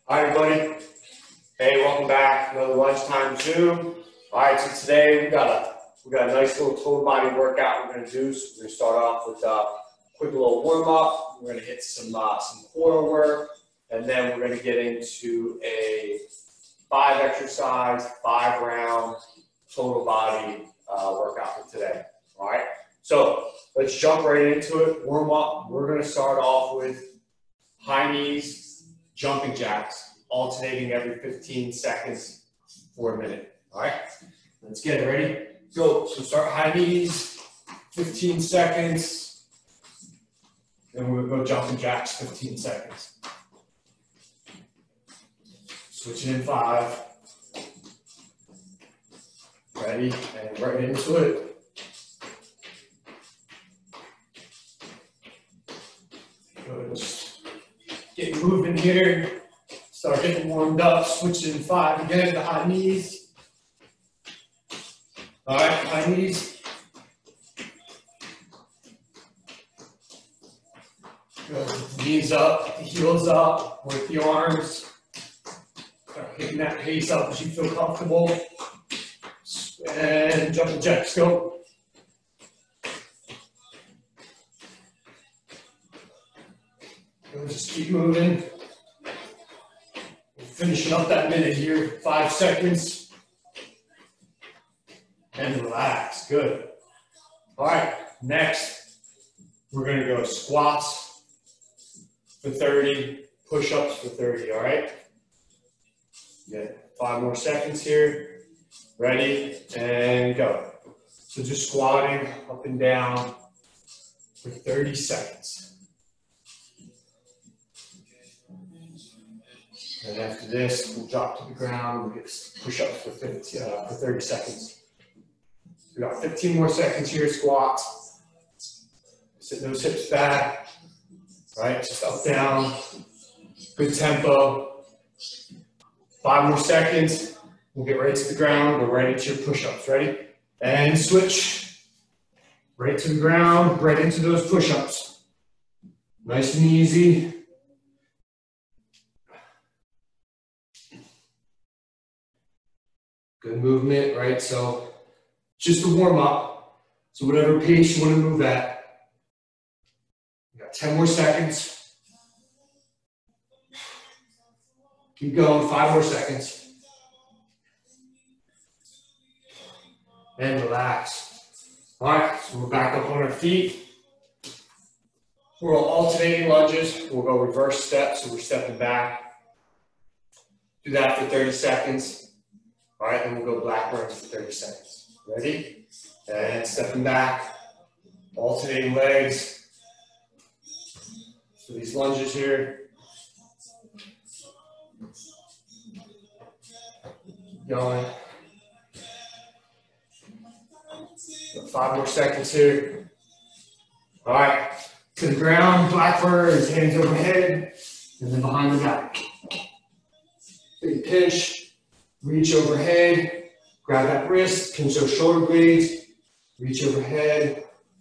Hi everybody. Hey, welcome back. Another lunchtime Zoom. All right, so today we got a nice little total body workout we're going to do. So we're going to start off with a quick little warm up. We're going to hit some core work, and then we're going to get into a 5-exercise, 5-round total body workout for today. All right. So let's jump right into it. Warm up. We're going to start off with high knees, jumping jacks, alternating every 15 seconds for a minute. All right, let's get it ready. Go. So start high knees, 15 seconds. Then we'll go jumping jacks, 15 seconds. Switching in 5. Ready, and right into it. Good. Get moving here. Start getting warmed up. Switching in 5 again to high knees. All right, high knees. Good. Knees up, heels up, work the arms. Start hitting that pace up as you feel comfortable. And jumping jacks, go. Just keep moving. We're finishing up that minute here. 5 seconds. And relax. Good. All right. Next, we're going to go squats for 30, push-ups for 30. All right. Get 5 more seconds here. Ready, and go. So just squatting up and down for 30 seconds. And after this, we'll drop to the ground. We'll get push-ups for 30 seconds. We got 15 more seconds here, squats. Sit those hips back. Right, just up, down. Good tempo. 5 more seconds. We'll get right to the ground. Go right into your push-ups. Ready? And switch. Right to the ground, right into those push-ups. Nice and easy. Good movement, right? So just a warm up. So whatever pace you want to move at. You got 10 more seconds. Keep going, 5 more seconds. And relax. All right, so we're back up on our feet. We're alternating lunges. We'll go reverse steps, so we're stepping back. Do that for 30 seconds. All right, then we'll go black burns for 30 seconds. Ready? And stepping back, alternating legs. So these lunges here. Going. Got 5 more seconds here. All right, to the ground, black burns, hands overhead, and then behind the back. Big pinch. Reach overhead, grab that wrist, pinch those shoulder blades, reach overhead.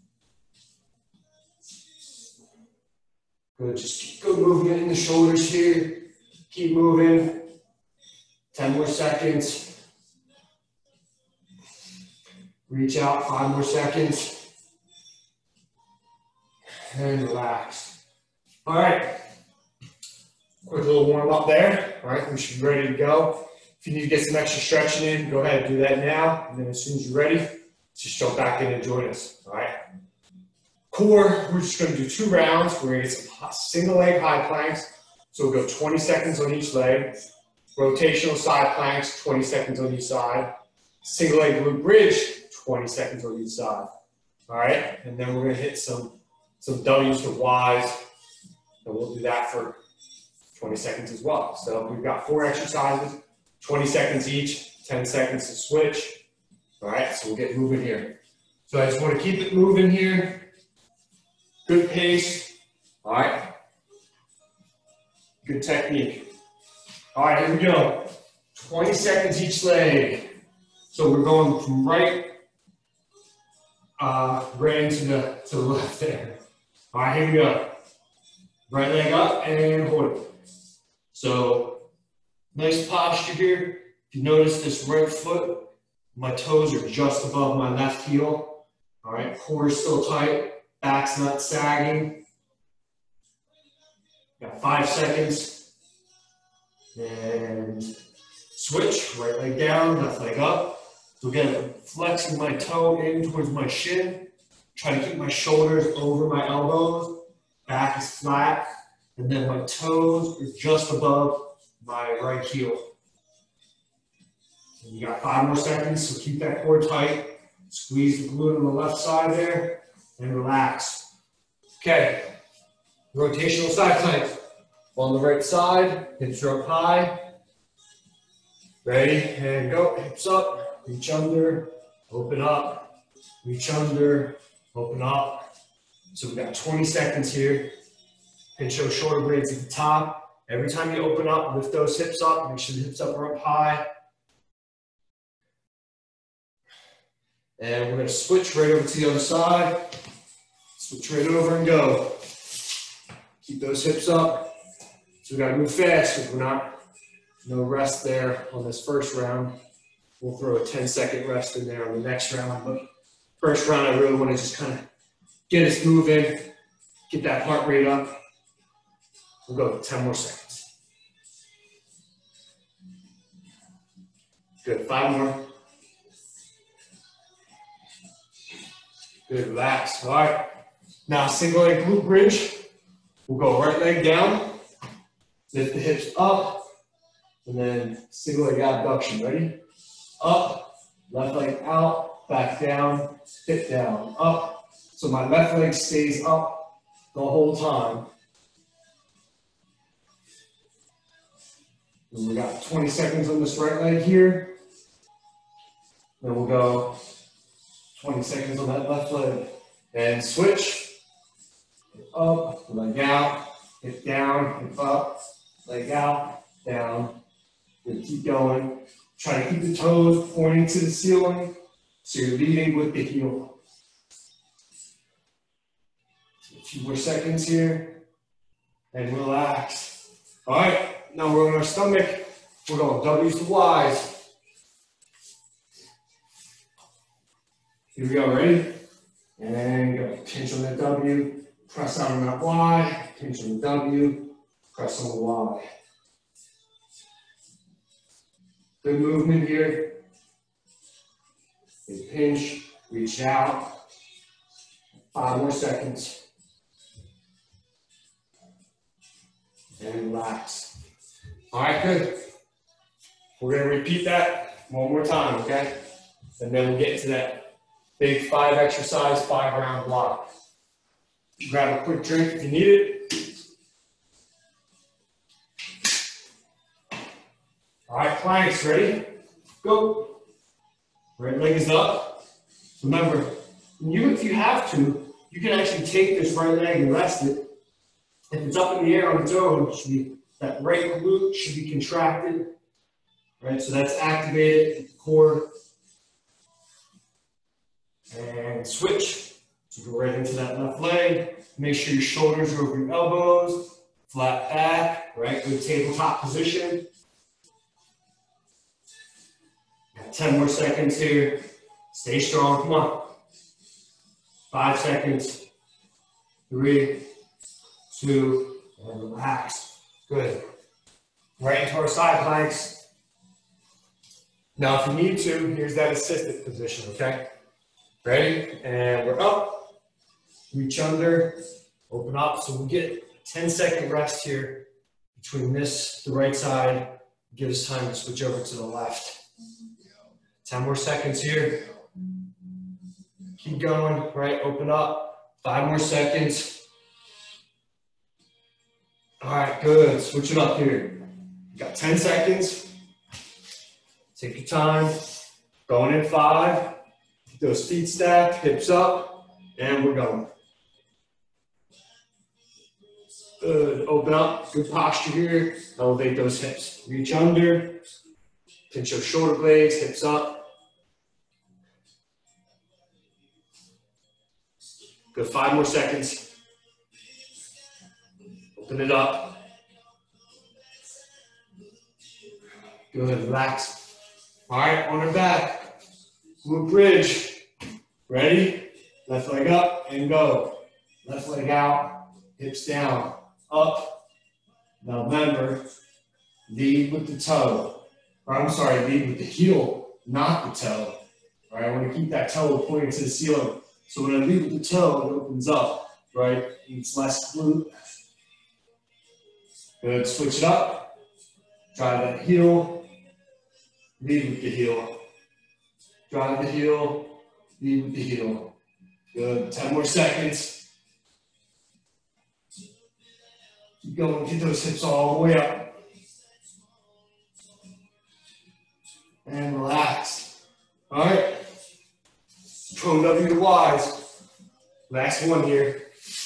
Good, just keep good movement in the shoulders here. Keep moving. 10 more seconds. Reach out, 5 more seconds. And relax. All right. Quick little warm up there. All right, we should be ready to go. If you need to get some extra stretching in, go ahead and do that now. And then as soon as you're ready, just jump back in and join us, all right? Core, we're just gonna do 2 rounds. We're gonna get some single leg high planks. So we'll go 20 seconds on each leg. Rotational side planks, 20 seconds on each side. Single leg glute bridge, 20 seconds on each side, all right? And then we're gonna hit some W's with Y's, and we'll do that for 20 seconds as well. So we've got 4 exercises. 20 seconds each, 10 seconds to switch. All right, so we'll get moving here. So I just want to keep it moving here. Good pace. All right. Good technique. All right, here we go. 20 seconds each leg. So we're going from right into the left there. All right, here we go. Right leg up and hold it. So Nice posture here. If you notice this right foot, my toes are just above my left heel. All right, core is still tight, back's not sagging. Got 5 seconds. And switch, right leg down, left leg up. So again, flexing my toe in towards my shin. Try to keep my shoulders over my elbows. Back is flat. And then my toes is just above my right heel. And you got 5 more seconds, so keep that core tight. Squeeze the glute on the left side there, and relax. Okay, rotational side plank. On the right side, hips are up high. Ready, and go. Hips up, reach under, open up, reach under, open up. So we've got 20 seconds here. Pinch those shoulder blades at the top. Every time you open up, lift those hips up. Make sure the hips are up high. And we're going to switch right over to the other side. Switch right over and go. Keep those hips up. So we got to move fast because we're not, no rest there on this first round. We'll throw a 10-second rest in there on the next round. But first round, I really want to just kind of get us moving, get that heart rate up. We'll go 10 more seconds. Good, 5 more. Good, relax. All right. Now, single leg glute bridge. We'll go right leg down, lift the hips up, and then single leg abduction. Ready? Up, left leg out, back down, hip down, up. So my left leg stays up the whole time. And we got 20 seconds on this right leg here. Then we'll go 20 seconds on that left leg. And switch. Hip up, leg out, hip down, hip up, leg out, down. Good, keep going. Try to keep the toes pointing to the ceiling so you're leading with the heel. A few more seconds here. And relax. All right, now we're on our stomach. We're going W's to Y's. Here we go, ready? And go. Pinch on that W, press out on that Y, pinch on the W, press on the Y. Good movement here. Good pinch, reach out. 5 more seconds. And relax. All right, good. We're gonna repeat that one more time, okay? And then we'll get into that big 5 exercise, 5 round block. Grab a quick drink if you need it. All right, planks, ready? Go. Right leg is up. Remember, if you have to, you can actually take this right leg and rest it. If it's up in the air on its own, that right glute should be contracted. Right, so that's activated, the core. And switch. So go right into that left leg. Make sure your shoulders are over your elbows. Flat back, right? Good tabletop position. Got 10 more seconds here. Stay strong, come on. 5 seconds. 3, 2, and relax. Good. Right into our side planks. Now, if you need to, here's that assisted position, okay? Ready? And we're up. Reach under, open up. So we'll get 10-second rest here between this, the right side. Give us time to switch over to the left. 10 more seconds here. Keep going, right? Open up. 5 more seconds. All right, good. Switch it up here. You got 10 seconds. Take your time. Going in 5. Keep those feet stacked, hips up, and we're going. Good. Open up. Good posture here. Elevate those hips. Reach under. Pinch those shoulder blades, hips up. Good. 5 more seconds. Open it up. Good, relax. All right, on our back. Glute bridge. Ready? Left leg up and go. Left leg out, hips down, up. Now remember, lead with the toe. Or I'm sorry, lead with the heel, not the toe. All right, I want to keep that toe pointing to the ceiling. So when I lead with the toe, it opens up, right? It's less glute. Good, switch it up. Drive that heel, lead with the heel. Drive the heel, lead with the heel. Good, 10 more seconds. Keep going, get those hips all the way up. And relax. All right. Prone W to Ys. Last one here.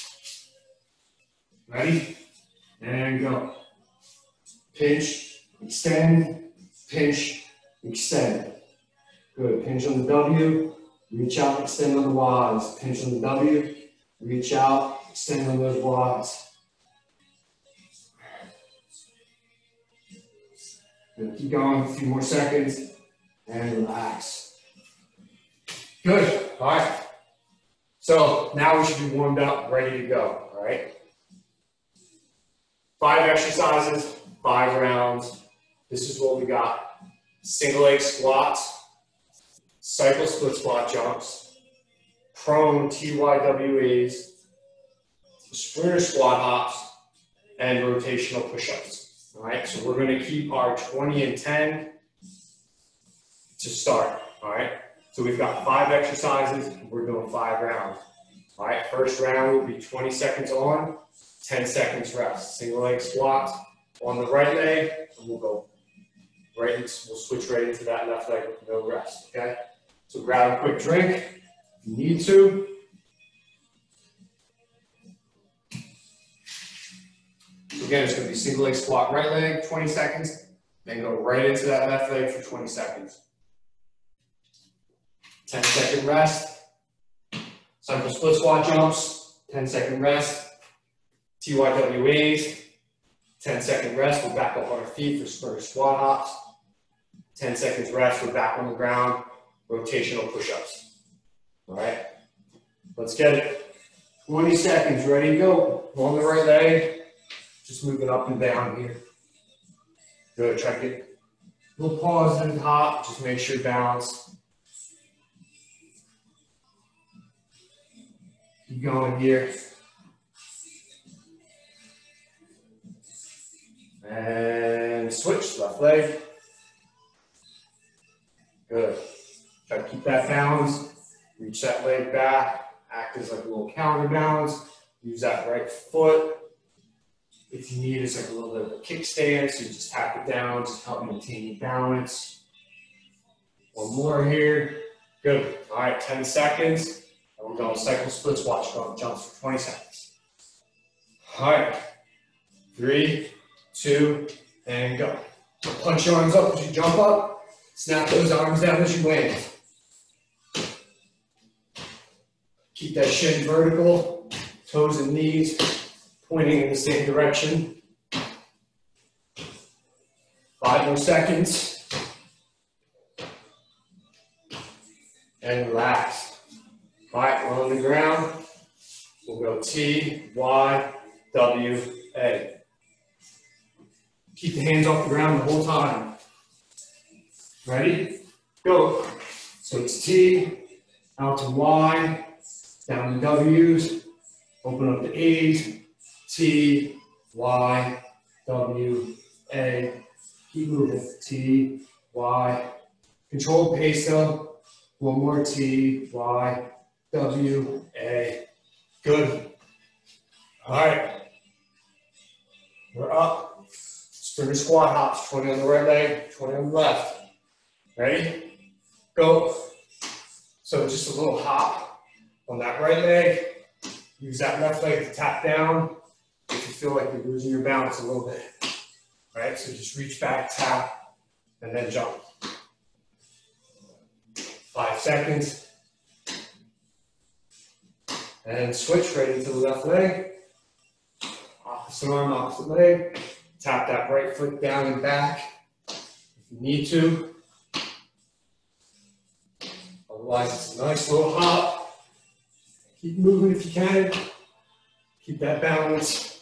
Ready? And go. Pinch, extend, pinch, extend. Good. Pinch on the W, reach out, extend on the Ys. Pinch on the W, reach out, extend on those Ys. Good. Keep going, a few more seconds, and relax. Good. All right. So now we should be warmed up, ready to go. All right. 5 exercises, 5 rounds. This is what we got. Single leg squats, cycle split squat jumps, prone TYWAs, sprinter squat hops, and rotational push-ups. All right, so we're going to keep our 20 and 10 to start. All right, so we've got 5 exercises. We're doing 5 rounds. All right, first round will be 20 seconds on, 10 seconds rest. Single leg squats on the right leg, and we'll go right into, we'll switch right into that left leg with no rest, okay? So grab a quick drink if you need to. So again, it's going to be single leg squat right leg, 20 seconds, then go right into that left leg for 20 seconds. 10-second rest. Cycle split squat jumps, 10-second rest. TYWAs, 10-second rest. We're back up on our feet for sprinter squat hops. 10 seconds rest. We're back on the ground. Rotational push-ups. All right, let's get it. 20 seconds, ready to go. On the right leg, just moving up and down here. Good, try to get a little pause in the top, just make sure balance. Keep going here. And switch, left leg. Good. Try to keep that balance. Reach that leg back. Act as like a little counterbalance. Use that right foot. If you need, it's like a little bit of a kickstand. So you just tap it down, just help maintain your balance. One more here. Good. All right, 10 seconds. And we're going to cycle split squat jumps for 20 seconds. All right. 3, 2, and go. So punch your arms up as you jump up. Snap those arms down as you land. Keep that shin vertical, toes and knees pointing in the same direction. 5 more seconds. And relax. All right, we're on the ground. We'll go T, Y, W, A. Keep the hands off the ground the whole time. Ready? Go. So it's T, out to Y, down to W's, open up to A's, T, Y, W, A. Keep moving. T, Y. Controlled pace though. One more T, Y, W, A. Good. All right. We're up. Sprinter squat hops. 20 on the right leg, 20 on the left. Ready? Go. So just a little hop on that right leg. Use that left leg to tap down if you feel like you're losing your balance a little bit. All right, so just reach back, tap, and then jump. 5 seconds. And switch right into the left leg. Opposite arm, opposite leg. Tap that right foot down and back. If if you need to. Otherwise, it's a nice little hop. Keep moving if you can. Keep that balance.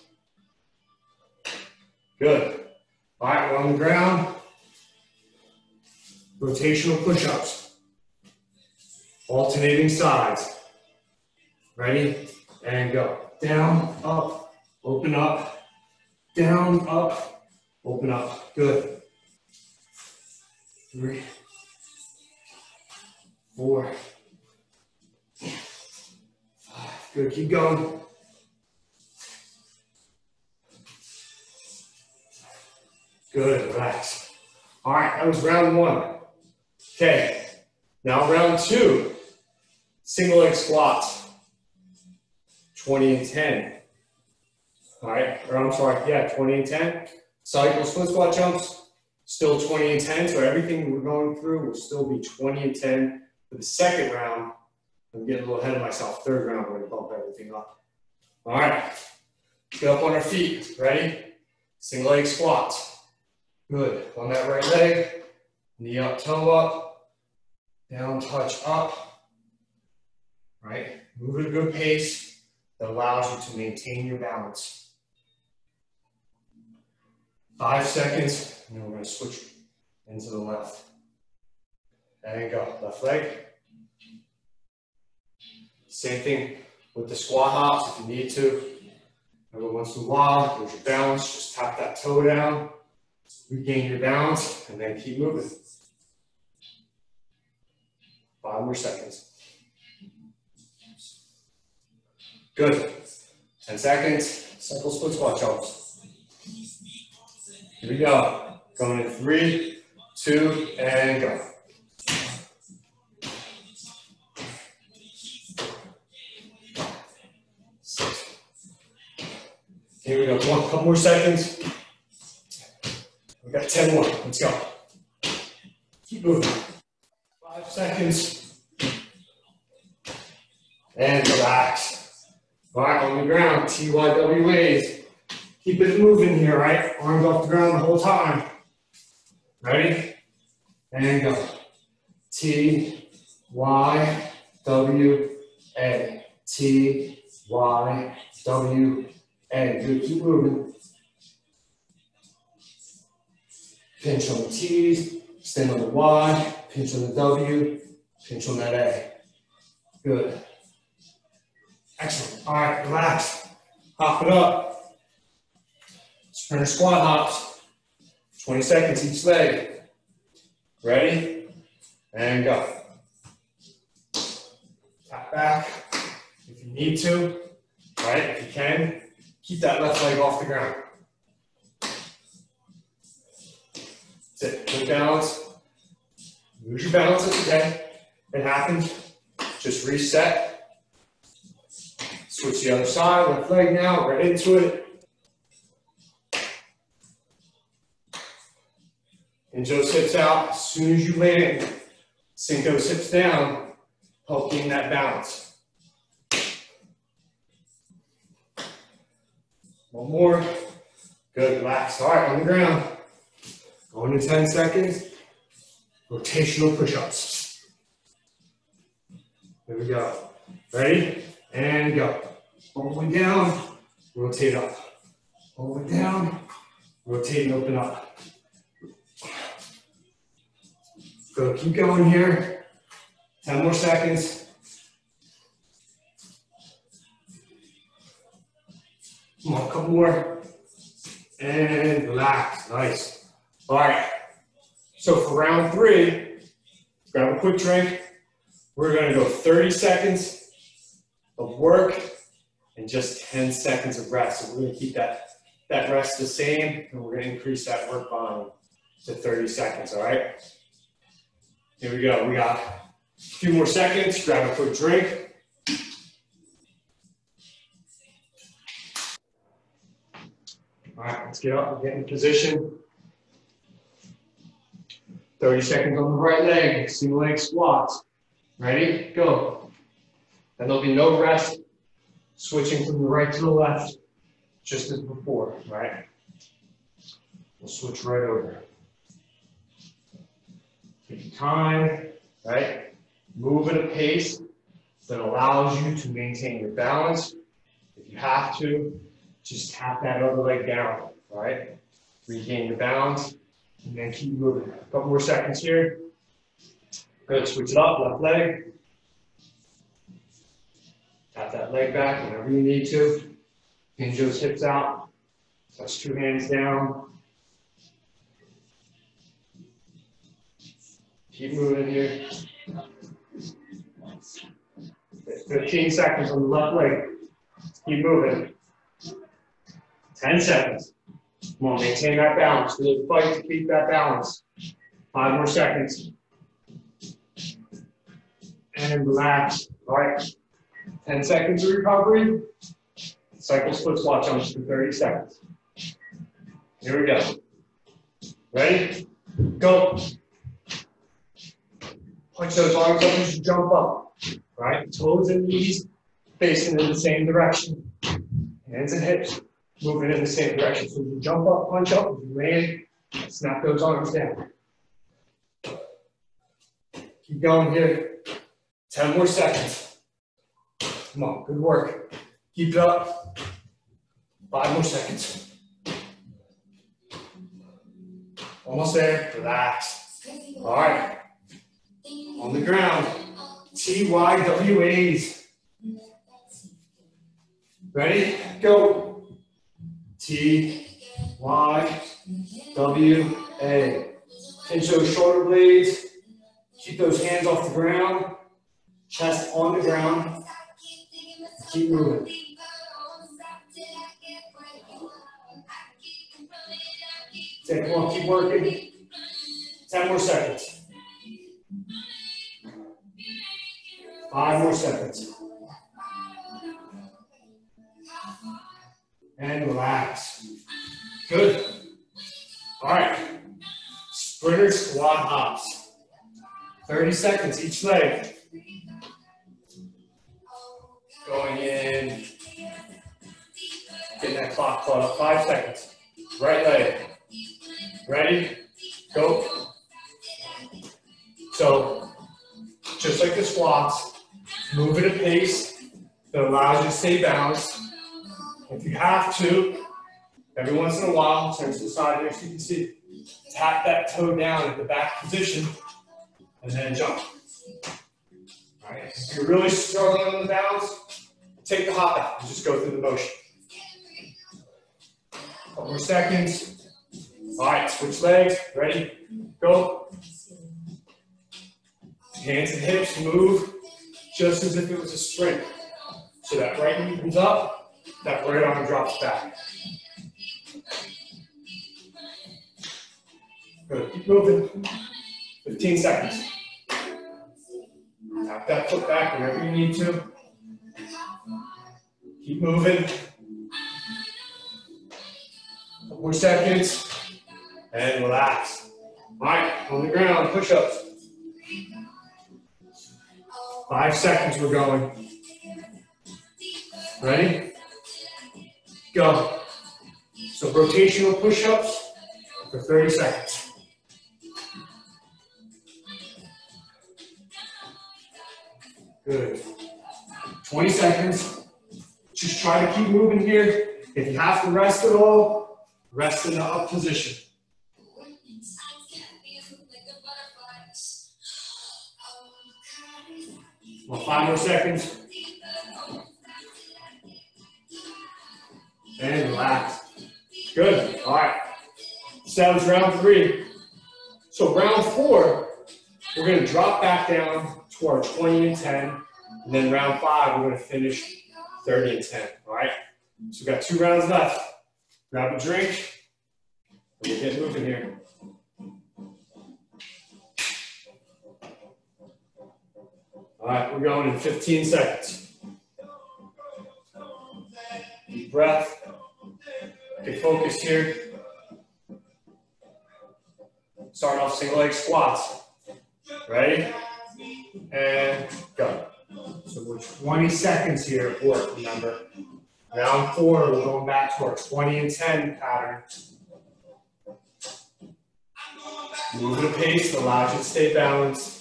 Good. All right, we're on the ground. Rotational push-ups. Alternating sides. Ready? And go. Down, up, open up. Down, up, open up. Good. 3, 4, 5. Good. Keep going. Good. Relax. All right. That was round 1. Okay. Now round 2. Single leg squats. 20 and 10. All right. Or I'm sorry. Yeah. 20 and 10. Cycle split squat jumps. Still 20 and 10, so everything we're going through will still be 20 and 10 for the second round. I'm getting a little ahead of myself. Third round, we're going to bump everything up. All right, let's get up on our feet. Ready? Single leg squats. Good. On that right leg, knee up, toe up, down, touch up. Right? Move at a good pace that allows you to maintain your balance. 5 seconds. And then we're going to switch into the left. And go. Left leg. Same thing with the squat hops if you need to. Every once in a while, lose your balance, just tap that toe down, regain your balance, and then keep moving. 5 more seconds. Good. 10 seconds. Cycle split squat jumps. Here we go. Going in 3, 2, and go. Here we go. Come on, couple more seconds. We got 10 more. Let's go. Keep moving. 5 seconds. And relax. All right, on the ground, TYWAs. Keep it moving here, right? Arms off the ground the whole time. Ready? And go. T, Y, W, A. T, Y, W, A. Good, keep moving. Pinch on the T's, extend on the Y, pinch on the W, pinch on that A. Good. Excellent. All right, relax. Hop it up. Sprinter squat hops. 20 seconds each leg. Ready? And go. Tap back if you need to. Right? If you can, keep that left leg off the ground. That's it. Good balance. Lose your balance, it's okay. It happens. Just reset. Switch the other side. Left leg now. Right into it. Hinge those hips out. As soon as you land, sink those hips down. Help gain that balance. One more. Good, relax. All right, on the ground. Going in 10 seconds. Rotational push-ups. There we go. Ready? And go. All the way down, rotate up. All the way down, rotate and open up. Go, keep going here. 10 more seconds. Come on, a couple more. And relax, nice. All right, so for round 3, grab a quick drink. We're gonna go 30 seconds of work and just 10 seconds of rest. So we're gonna keep that rest the same, and we're gonna increase that work volume to 30 seconds, all right? Here we go, we got a few more seconds, grab a quick drink. All right, let's get up and get in position. 30 seconds on the right leg, single leg squats. Ready? Go. And there'll be no rest, switching from the right to the left, just as before, right? We'll switch right over. time, right? Move at a pace that allows you to maintain your balance. If you have to, just tap that other leg down, all right? Regain your balance, and then keep moving. A couple more seconds here. Good, switch it up, left leg. Tap that leg back whenever you need to. Hinge those hips out. Touch 2 hands down. Keep moving here. 15 seconds on the left leg. Keep moving. 10 seconds. Come on, maintain that balance. Really fight to keep that balance. 5 more seconds. And relax. All right. 10 seconds of recovery. Cycle split squat jumps for 30 seconds. Here we go. Ready? Go. Punch those arms up as you jump up. Right? Toes and knees facing in the same direction. Hands and hips moving in the same direction. So as you jump up, punch up, as you land, snap those arms down. Keep going here. 10 more seconds. Come on, good work. Keep it up. 5 more seconds. Almost there. Relax. All right. On the ground. TYWAs. Ready? Go. TYWA. Pinch those shoulder blades. Keep those hands off the ground. Chest on the ground. Keep moving. Come on, keep working. 10 more seconds. 5 more seconds. And relax. Good. All right. Sprinter squat hops. 30 seconds each leg. Going in. Getting that clock caught up. 5 seconds. Right leg. Ready? Go. So, just like the squats, move at a pace that allows you to stay balanced. If you have to, every once in a while, turn to the side here so you can see, tap that toe down at the back position, and then jump. All right. If you're really struggling on the balance, take the hop out and just go through the motion. Couple more seconds. All right, switch legs. Ready? Go. Hands and hips move just as if it was a sprint. So that right knee comes up, that right arm drops back. Good. Keep moving. 15 seconds. Tap that foot back whenever you need to. Keep moving. Couple more seconds. And relax. All right, on the ground, push-ups. 5 seconds, we're going. Ready? Go. So rotational push-ups for 30 seconds. Good. 20 seconds. Just try to keep moving here. If you have to rest at all, rest in the up position. Well, 5 more seconds. And relax. Good. All right. So that was round 3. So round 4, we're going to drop back down to our 20 and 10. And then round 5, we're going to finish 30 and 10. All right. So we've got 2 rounds left. Grab a drink. We'll get moving here. All right, we're going in 15 seconds. Deep breath. Get focused here. Start off single leg squats. Ready? And go. So we're 20 seconds here at work, remember. Round 4, we're going back to our 20 and 10 pattern. Move at a pace that allows you to stay balanced.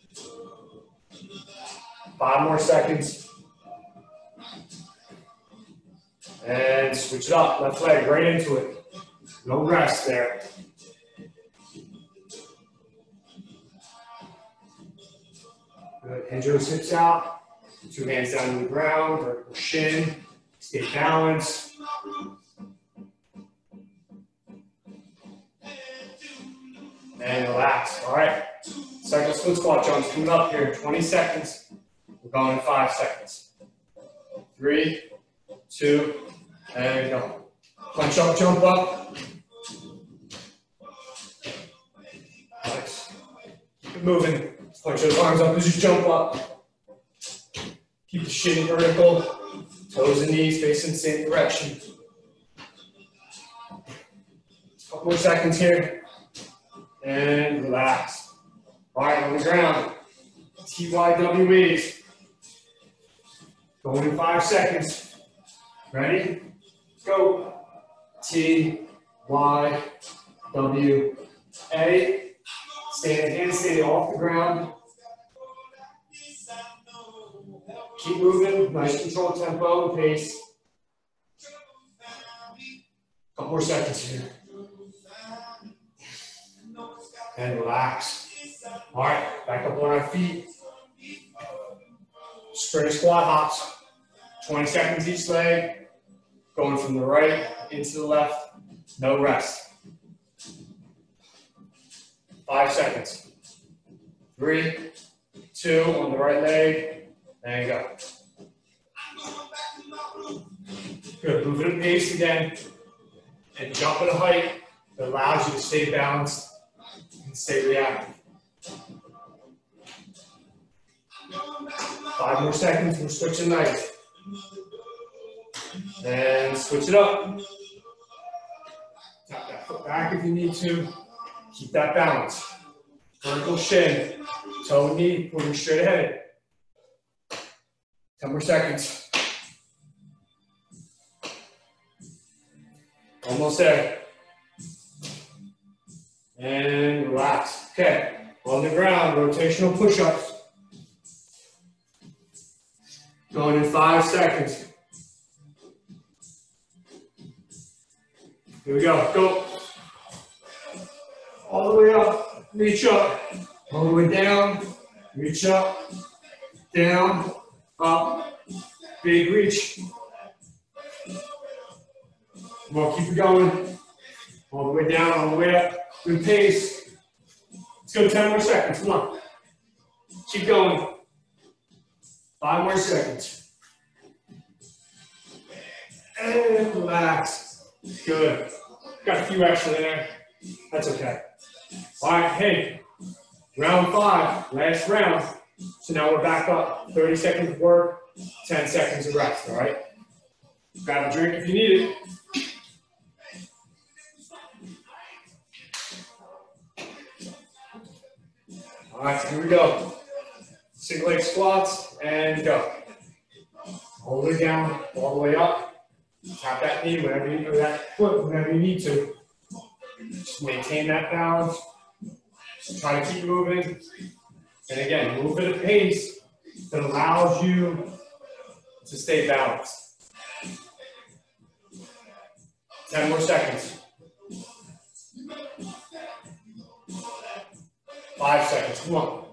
5 more seconds. And switch it up, left leg, right into it. No rest there. Good, hinge those hips out. 2 hands down to the ground, vertical shin. Stay balanced. And relax, all right. Cycle split squat jumps coming up here, 20 seconds. We're going in 5 seconds. 3, 2, and go. Punch up, jump up. Nice. Keep it moving. Punch those arms up as you jump up. Keep the shin vertical. Toes and knees facing the same direction. Couple more seconds here. And relax. All right, on the ground. TYWEs. Going in 5 seconds. Ready? Go. TYWA. Stand and stay off the ground. Keep moving. Nice controlled tempo and pace. Couple more seconds here. And relax. All right, back up on our feet. Spring squat hops. 20 seconds each leg. Going from the right into the left. No rest. 5 seconds. 3, 2, on the right leg. And go. Good, move at a pace again. And jump at a height that allows you to stay balanced and stay reactive. 5 more seconds, we're switching knives. And switch it up. Tap that foot back if you need to. Keep that balance. Vertical shin, toe knee, moving straight ahead. 10 more seconds. Almost there. And relax. Okay, on the ground, rotational push-ups. Going in 5 seconds. Here we go, go. All the way up, reach up. All the way down, reach up, down, up, big reach. Come on, keep it going. All the way down, all the way up, good pace. Let's go 10 more seconds, come on. Keep going. 5 more seconds. And relax. Good. Got a few extra there. That's okay. All right, hey, round 5, last round. So now we're back up. 30 seconds of work, 10 seconds of rest, all right? Grab a drink if you need it. All right, so here we go. Single leg squats and go. All the way down, all the way up. Tap that knee whenever you need, or that foot whenever you need to. Just maintain that balance. Just try to keep moving. And again, move at a pace that allows you to stay balanced. 10 more seconds. 5 seconds, come on.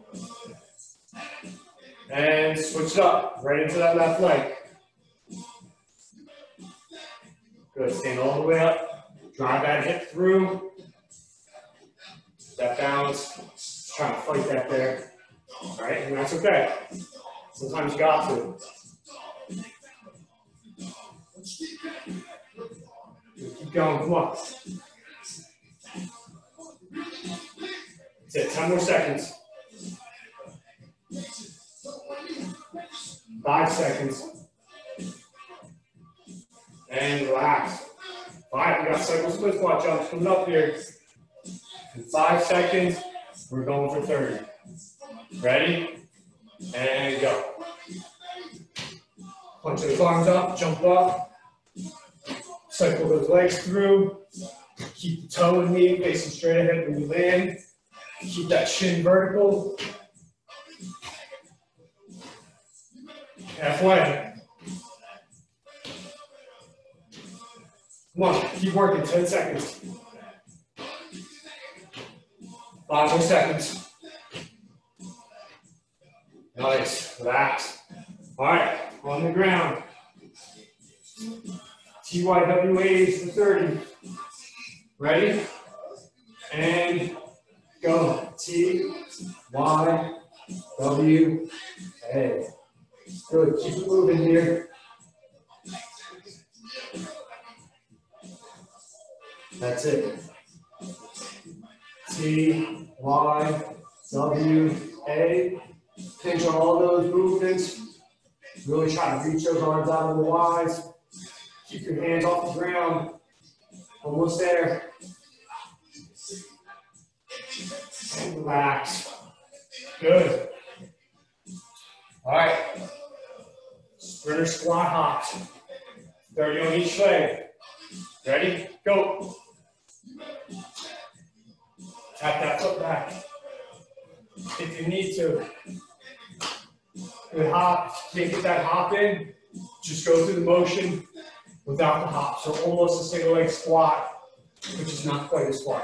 And switch it up, right into that left leg. Good, stand all the way up. Drive that hip through. That balance. Just trying to fight that there. All right, and that's okay. Sometimes you got to. Keep going, come on. That's it, 10 more seconds. 5 seconds. And relax. All right, we got cycle split squat jumps coming up here. In 5 seconds, we're going for 30. Ready? And go. Punch those arms up, jump up. Cycle those legs through. Keep the toe and knee facing straight ahead when you land. Keep that shin vertical. Halfway. Come on, keep working, 10 seconds. 5 more seconds. Nice, relax. All right, on the ground. TYWAs for 30. Ready? And go. TYWA. Good, keep it moving here. That's it. TYWA. Pinch on all those movements. Really try to reach those arms out of the Ys. Keep your hands off the ground. Almost there. And relax. Good. All right. Sprinter squat hops. 30 on each leg. Ready? Go. Tap that foot back if you need to. Good hop. Can't get that hop in. Just go through the motion without the hop. So almost a single leg squat, which is not quite a squat.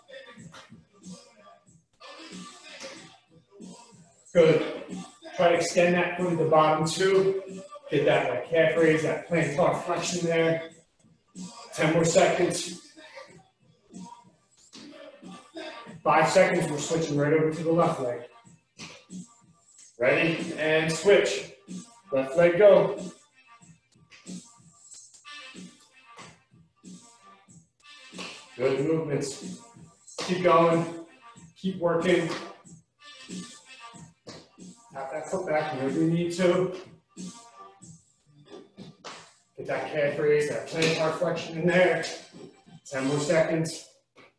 Good. Try to extend that foot at the bottom too. Get that like calf raise, that plantar flexion there. 10 more seconds. 5 seconds, we're switching right over to the left leg. Ready? And switch. Left leg go. Good movements. Keep going. Keep working. Tap that foot back whenever you need to. Get that calf raise, that plantar flexion in there. 10 more seconds.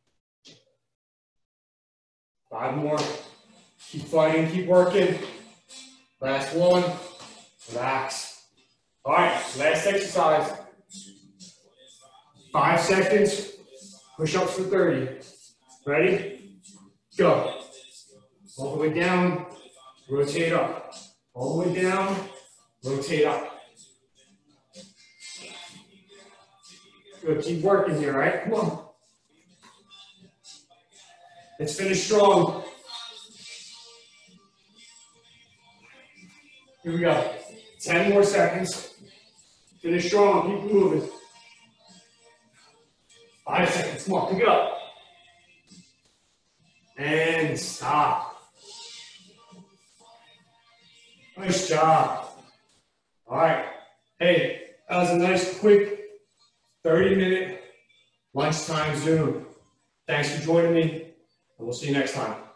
5 more. Keep fighting, keep working. Last one. Relax. All right, last exercise. 5 seconds. Push-ups for 30. Ready? Go. All the way down. Rotate up. All the way down. Rotate up. Good. Keep working here, all right? Come on. Let's finish strong. Here we go. 10 more seconds. Finish strong. Keep moving. 5 seconds. Come on, pick it up. And stop. Nice job. All right. Hey, that was a nice, quick 30-minute lunchtime Zoom. Thanks for joining me, and we'll see you next time.